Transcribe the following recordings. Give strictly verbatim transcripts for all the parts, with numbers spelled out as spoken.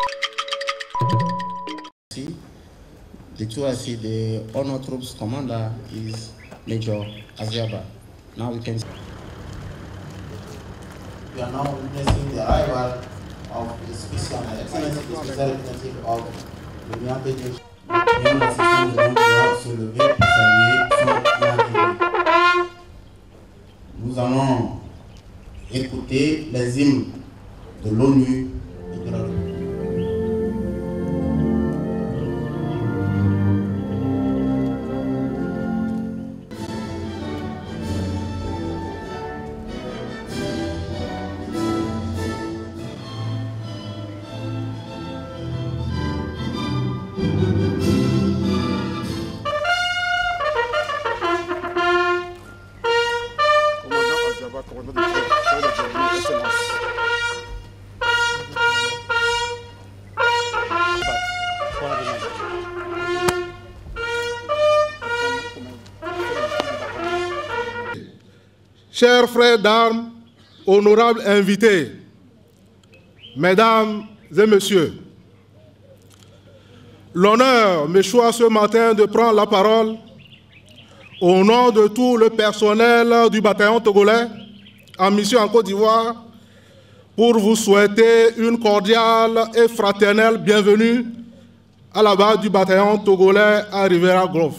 The two I see, the Honor Troops commander is Major Aziaba. Now we can see. We are now witnessing the arrival of the special excellence, the special representative of the United Nations. L'assistance de l'Ondra se lever pour saluer son arrivée. Nous allons écouter les hymnes de l'ONU et de la République. Chers frères d'armes, honorables invités, mesdames et messieurs, l'honneur me choisit ce matin de prendre la parole au nom de tout le personnel du bataillon togolais en mission en Côte d'Ivoire pour vous souhaiter une cordiale et fraternelle bienvenue à la base du bataillon togolais à Rivera Grove.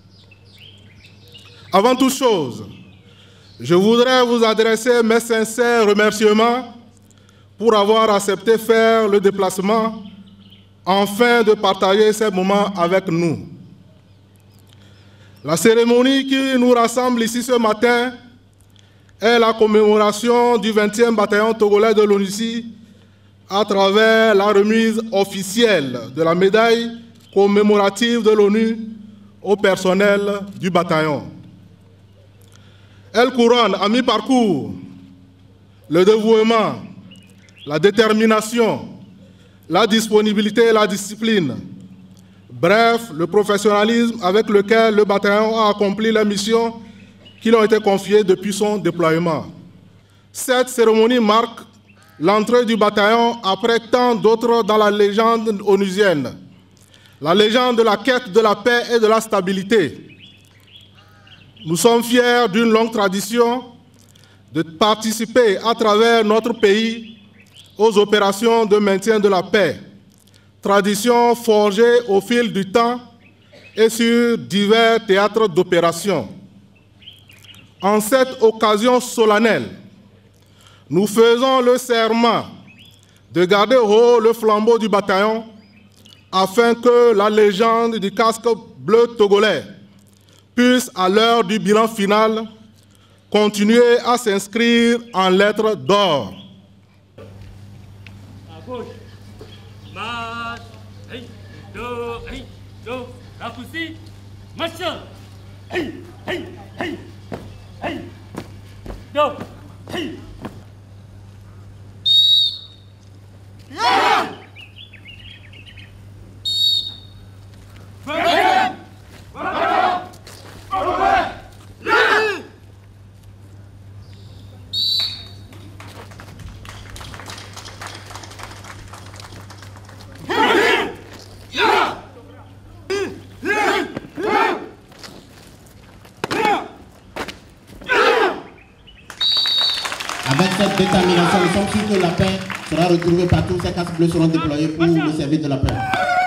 Avant toute chose, je voudrais vous adresser mes sincères remerciements pour avoir accepté de faire le déplacement afin de partager ces moments avec nous. La cérémonie qui nous rassemble ici ce matin est la commémoration du vingtième bataillon togolais de l'ONUCI à travers la remise officielle de la médaille commémorative de l'ONU au personnel du bataillon. Elle couronne à mi-parcours le dévouement, la détermination, la disponibilité et la discipline. Bref, le professionnalisme avec lequel le bataillon a accompli les missions qui lui ont été confiées depuis son déploiement. Cette cérémonie marque l'entrée du bataillon après tant d'autres dans la légende onusienne, la légende de la quête de la paix et de la stabilité. Nous sommes fiers d'une longue tradition de participer à travers notre pays aux opérations de maintien de la paix, tradition forgée au fil du temps et sur divers théâtres d'opération. En cette occasion solennelle, nous faisons le serment de garder haut le flambeau du bataillon afin que la légende du casque bleu togolais puisse, à l'heure du bilan final, continuer à s'inscrire en lettres d'or. À gauche, marche, hey, do, hey, do, raccourci, marche, hey, hey, hey, hey, do, hey. Yeah! Yeah! Avec cette détermination, nous sommes sûrs que la paix sera retrouvée partout. Ces casques bleus seront déployés pour le service de la paix.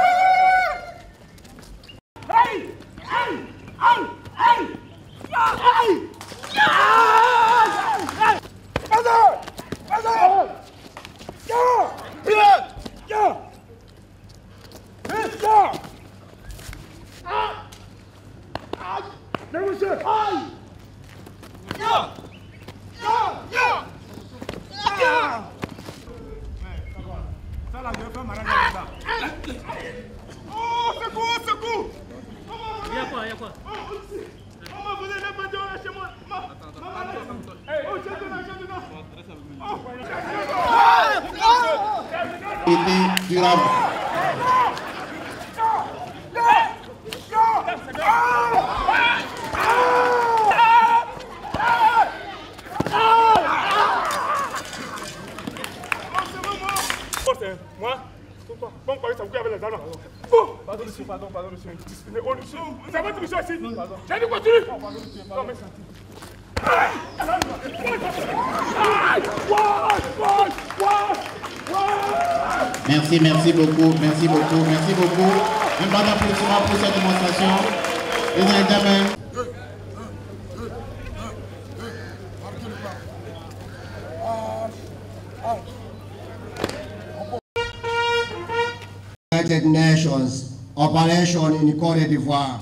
Oh, secours, secours! Il y a quoi, il y a quoi? On m'a volé les bâtons là chez moi! Oh, j'ai dedans, j'ai dedans! Été durable. Moi, Bon, ça vous avec les armes. Oh, pardon, monsieur, pardon, pardon, monsieur. Oh, monsieur, ça va, monsieur, ici. J'ai dit continue. Non, merci. Merci, merci beaucoup, merci beaucoup, merci beaucoup. Un bon applaudissement pour cette démonstration. Ladies and gentlemen. United Nations operation in Côte d'Ivoire.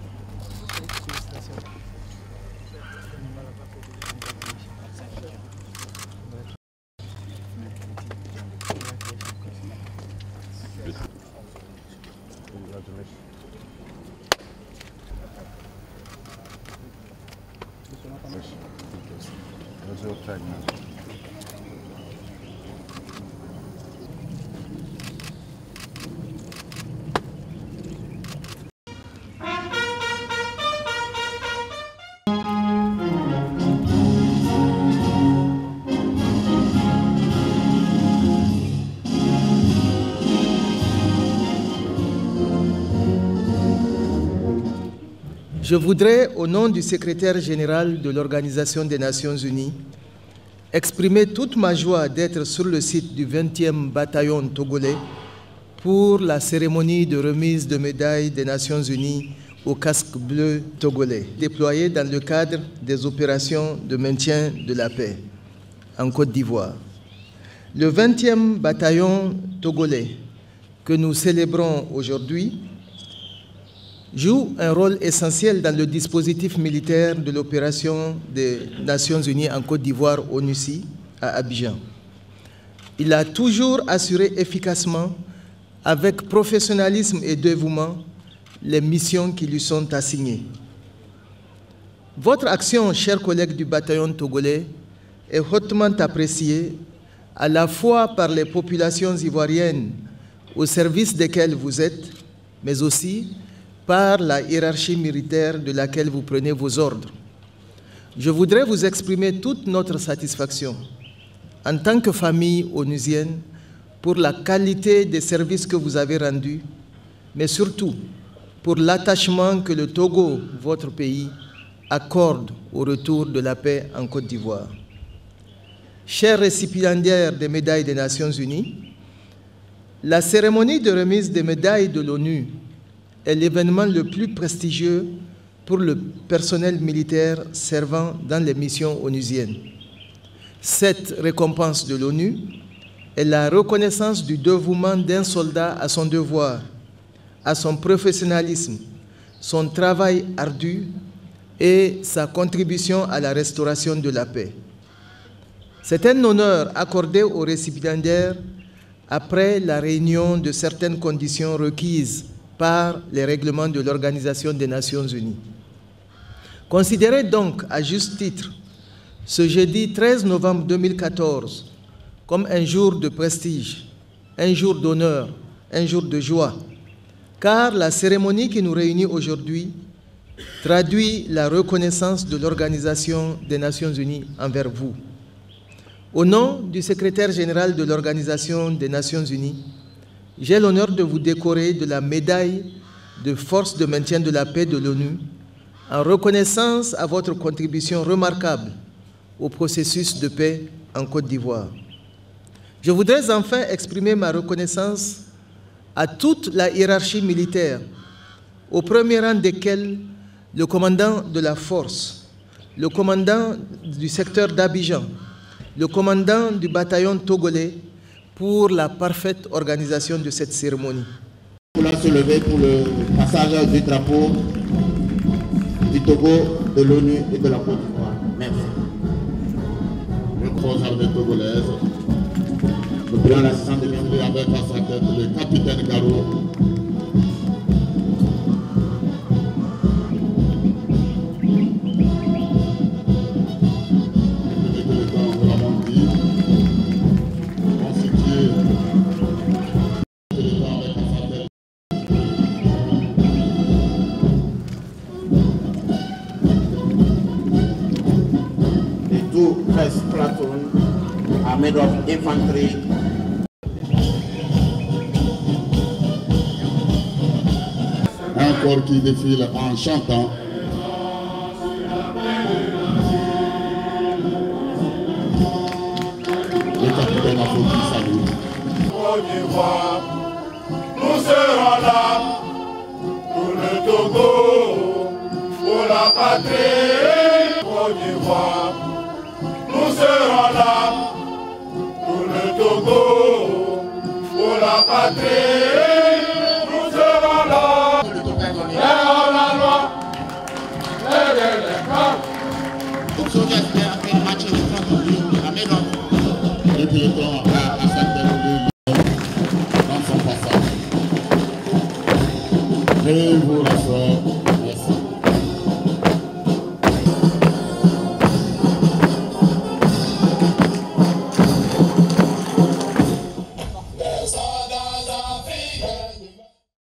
Je voudrais, au nom du secrétaire général de l'Organisation des Nations Unies, exprimer toute ma joie d'être sur le site du vingtième bataillon togolais pour la cérémonie de remise de médailles des Nations Unies au casque bleu togolais, déployé dans le cadre des opérations de maintien de la paix en Côte d'Ivoire. Le vingtième bataillon togolais que nous célébrons aujourd'hui joue un rôle essentiel dans le dispositif militaire de l'opération des Nations Unies en Côte d'Ivoire ONUCI à Abidjan. Il a toujours assuré efficacement, avec professionnalisme et dévouement, les missions qui lui sont assignées. Votre action, chers collègues du bataillon togolais, est hautement appréciée à la fois par les populations ivoiriennes au service desquelles vous êtes, mais aussi par la hiérarchie militaire de laquelle vous prenez vos ordres. Je voudrais vous exprimer toute notre satisfaction en tant que famille onusienne pour la qualité des services que vous avez rendus, mais surtout pour l'attachement que le Togo, votre pays, accorde au retour de la paix en Côte d'Ivoire. Chers récipiendaires des médailles des Nations Unies, la cérémonie de remise des médailles de l'ONU est l'événement le plus prestigieux pour le personnel militaire servant dans les missions onusiennes. Cette récompense de l'ONU est la reconnaissance du dévouement d'un soldat à son devoir, à son professionnalisme, son travail ardu et sa contribution à la restauration de la paix. C'est un honneur accordé aux récipiendaires après la réunion de certaines conditions requises par les règlements de l'Organisation des Nations Unies. Considérez donc à juste titre ce jeudi treize novembre deux mille quatorze comme un jour de prestige, un jour d'honneur, un jour de joie, car la cérémonie qui nous réunit aujourd'hui traduit la reconnaissance de l'Organisation des Nations Unies envers vous. Au nom du secrétaire général de l'Organisation des Nations Unies, j'ai l'honneur de vous décorer de la médaille de force de maintien de la paix de l'ONU en reconnaissance à votre contribution remarquable au processus de paix en Côte d'Ivoire. Je voudrais enfin exprimer ma reconnaissance à toute la hiérarchie militaire, au premier rang desquels le commandant de la force, le commandant du secteur d'Abidjan, le commandant du bataillon togolais, pour la parfaite organisation de cette cérémonie. Pour la se lever pour le passage du drapeau du Togo, de l'ONU et de la Côte d'Ivoire. Merci. Le cross armée togolaise. Le président l'assistant de bienvenue avec à sa tête le capitaine Garou. First platoon, Army of Infantry. un corps qui défile en chantant. Le capitaine Afro salue. Côte d'Ivoire, nous serons là pour le Togo, pour la patrie. Côte d'Ivoire, nous serons là pour le Togo, pour la patrie. Nous serons là. Derrière la loi, derrière les camps. Le piéton a, a s'interroulé dans son passage. Veuillez vous rasseoir.